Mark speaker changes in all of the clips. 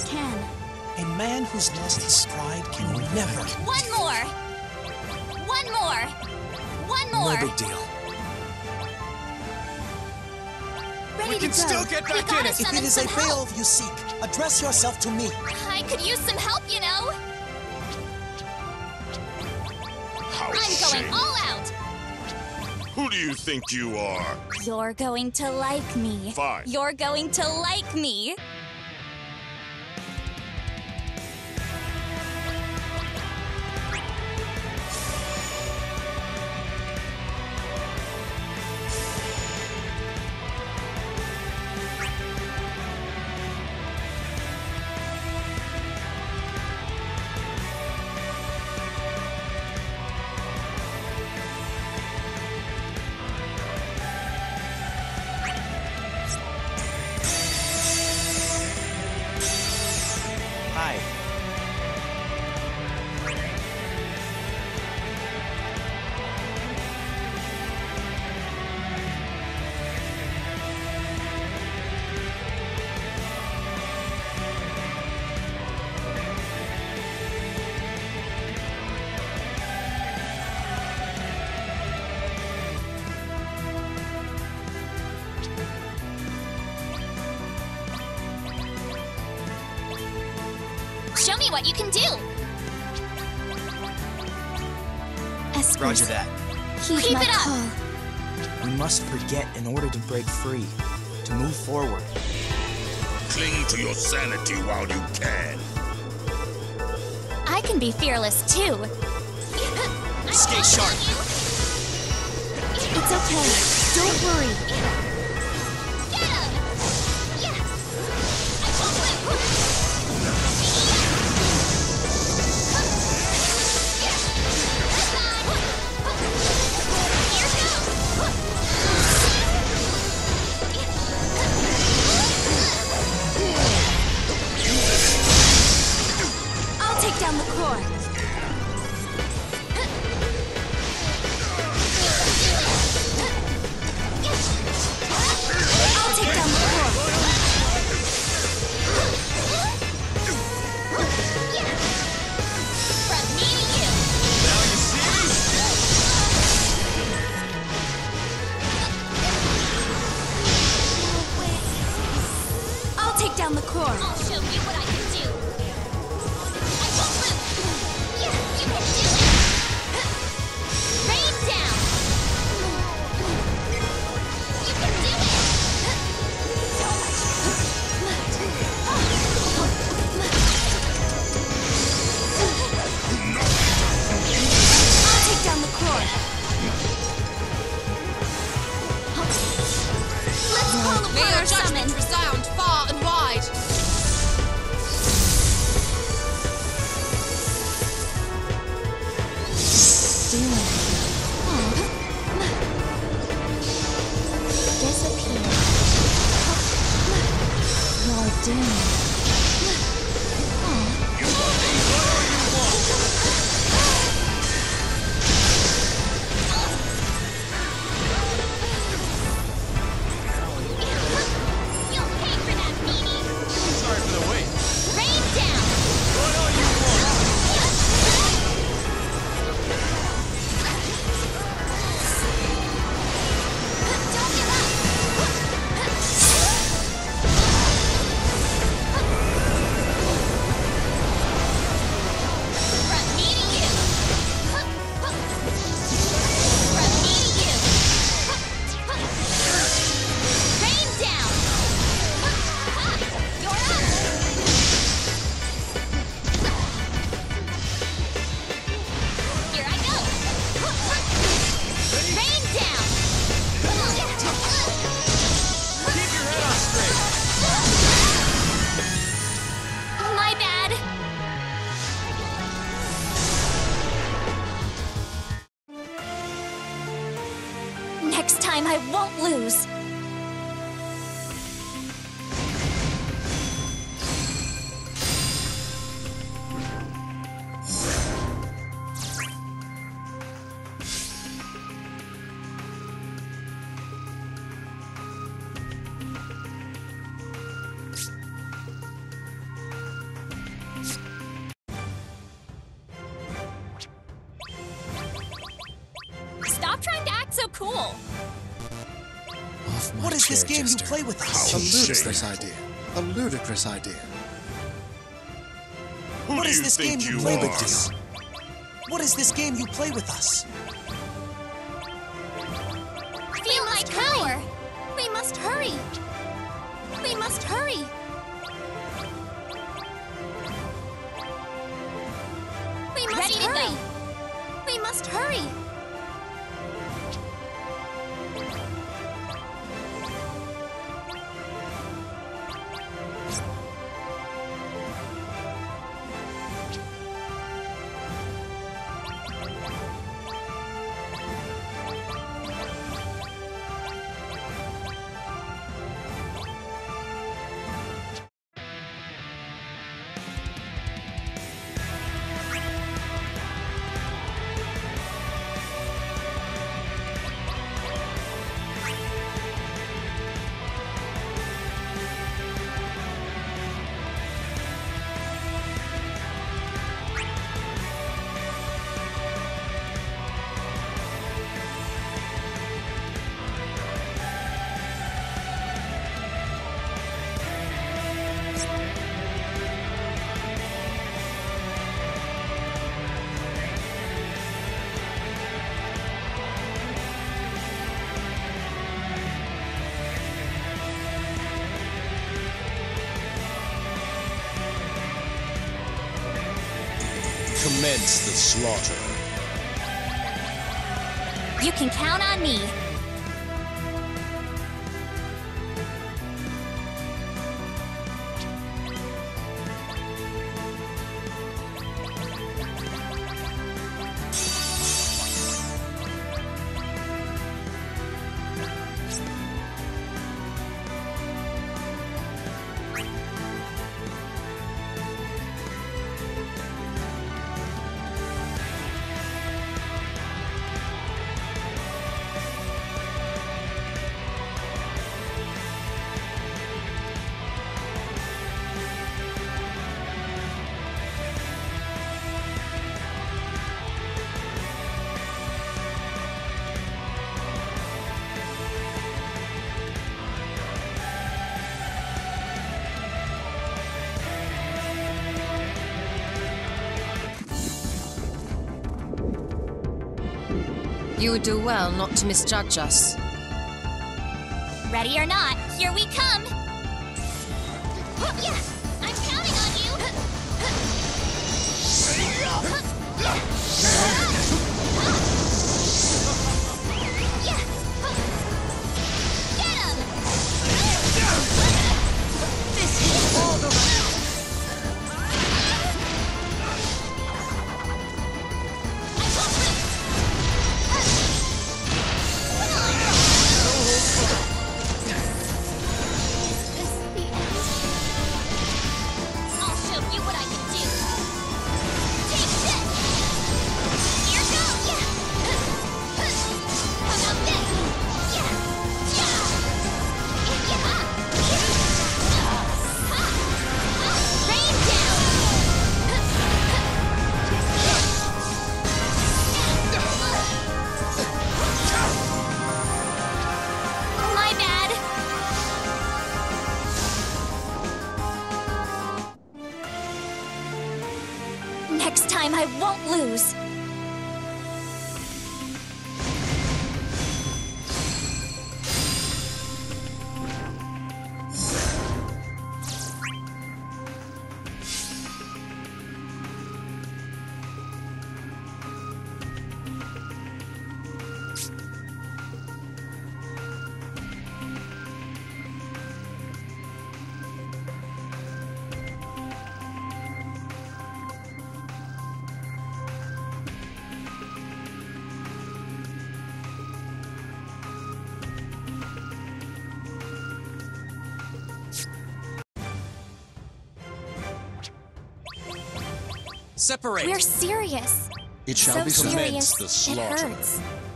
Speaker 1: can.
Speaker 2: A man who's lost his pride can never...
Speaker 1: One more! One more! One more!
Speaker 2: No big deal.
Speaker 1: Ready
Speaker 3: We
Speaker 1: to
Speaker 3: can
Speaker 1: go.
Speaker 3: still get back in it!
Speaker 2: If
Speaker 1: Summon
Speaker 2: it is
Speaker 1: some
Speaker 2: a
Speaker 1: help.
Speaker 2: payoff you seek, address yourself to me.
Speaker 1: I could use some help, you know.
Speaker 4: How
Speaker 1: I'm going
Speaker 4: shame.
Speaker 1: all out.
Speaker 4: Who do you think you are?
Speaker 1: You're going to like me.
Speaker 4: Fine.
Speaker 1: You're going to like me.
Speaker 2: Hi.
Speaker 1: Show me what you can do.
Speaker 2: Roger that.
Speaker 1: Keep it up.
Speaker 2: We must forget in order to break free, to move forward.
Speaker 4: Cling to your sanity while you can.
Speaker 1: I can be fearless too.
Speaker 2: Stay sharp.
Speaker 1: It's okay. Don't worry. Get him! Yes! I won't let I'll take down the core. I'll take down the core. From me to you.
Speaker 3: Now you see me?
Speaker 1: I'll take down the core. I'll show you what I can do. I won't lose. Yes, you can do it. Rain down. You can do it. I'll take down the core. Let's call upon
Speaker 5: May
Speaker 1: our
Speaker 5: your judgment
Speaker 1: summon.
Speaker 5: resound far and wide.
Speaker 1: Disappear. You're doomed. You'll pay for that, meanie.
Speaker 3: Sorry for the wait.
Speaker 1: Rain down.
Speaker 3: What all you want?
Speaker 1: Don't give up. cool.
Speaker 2: Off my
Speaker 5: What is this
Speaker 2: chair,
Speaker 5: game
Speaker 2: Jester.
Speaker 5: you play with us?
Speaker 4: How
Speaker 6: A ludicrous
Speaker 4: shameful.
Speaker 6: idea. A ludicrous idea.
Speaker 4: Who
Speaker 5: What
Speaker 4: do
Speaker 5: is
Speaker 4: you
Speaker 5: this
Speaker 4: think
Speaker 5: game you
Speaker 4: you
Speaker 5: play
Speaker 4: are?
Speaker 5: with us? What is this game you play with us?
Speaker 1: Feel my power! We must hurry! We must hurry! We must hurry! We must hurry!
Speaker 3: Commence the slaughter.
Speaker 1: You can count on me.
Speaker 7: You would do well not to misjudge us.
Speaker 1: Ready or not, here we come! Yeah, I'm counting on you! Get him! This is all the I'll show you what I can do! Take this! Here goes! Yeah! How about this? Yeah! Yeah! Rain down! My bad! Next time I won't lose.
Speaker 3: Separate.
Speaker 1: We're serious.
Speaker 6: It shall
Speaker 1: So
Speaker 6: be so.
Speaker 1: serious,
Speaker 3: Commence the
Speaker 1: it
Speaker 3: slaughter.
Speaker 1: hurts.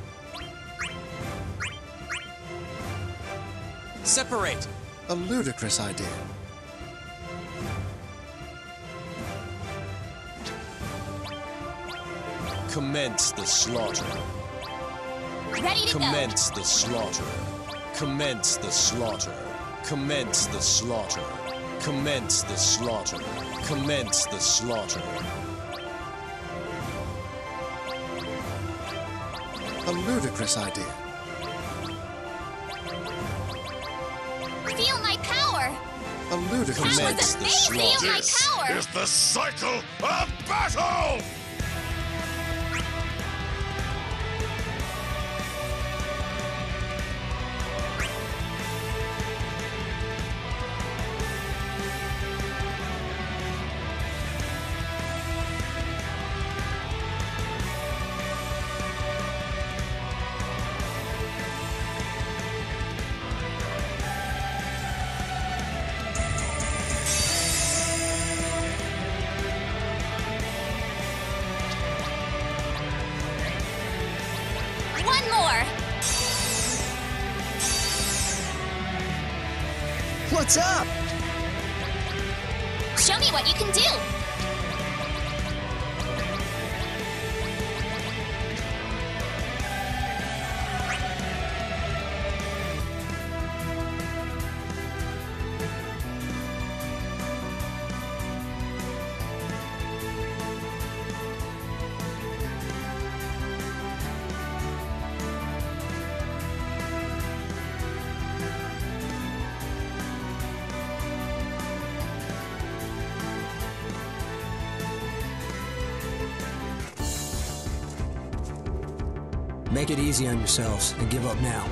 Speaker 3: Separate.
Speaker 6: A ludicrous idea.
Speaker 3: Commence the slaughter.
Speaker 1: Ready to go.
Speaker 3: Commence the slaughter. Commence the slaughter. Commence the slaughter. Commence the slaughter. Commence the slaughter.
Speaker 6: A ludicrous idea.
Speaker 1: Feel my power.
Speaker 6: A ludicrous
Speaker 1: That
Speaker 6: idea.
Speaker 1: was a big feel my
Speaker 4: This
Speaker 1: power.
Speaker 4: is the cycle of battle!
Speaker 1: One more.
Speaker 2: What's up?
Speaker 1: Show me what you can do.
Speaker 2: Make it easy on yourselves and give up now.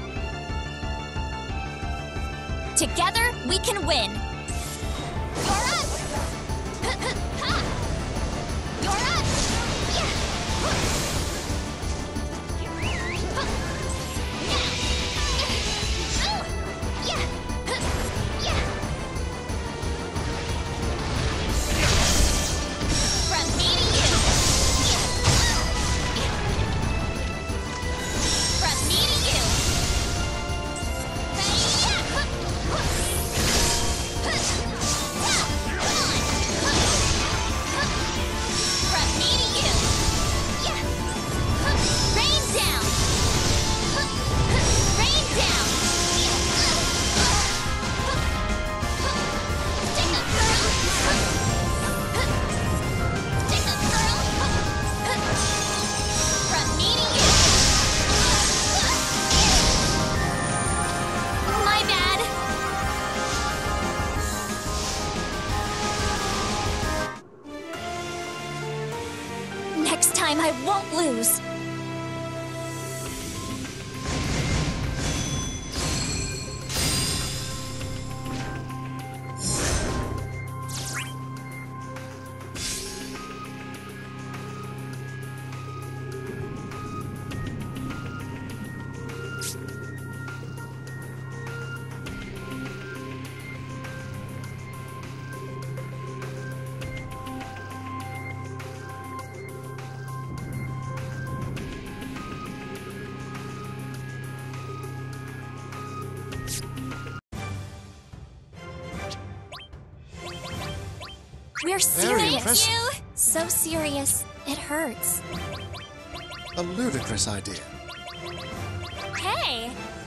Speaker 1: Together, we can win. You're up. Ha. You're up. Yeah. Now. Yeah. Yeah. From me to you. From me to you. From me to you. Rain down. Rain down. Stick up, girl. Stick up, girl. From me to you. My bad. Next time I won't lose. We're
Speaker 6: Very
Speaker 1: serious.
Speaker 6: impressive.
Speaker 1: You? So serious. It hurts.
Speaker 6: A ludicrous idea.
Speaker 1: Hey,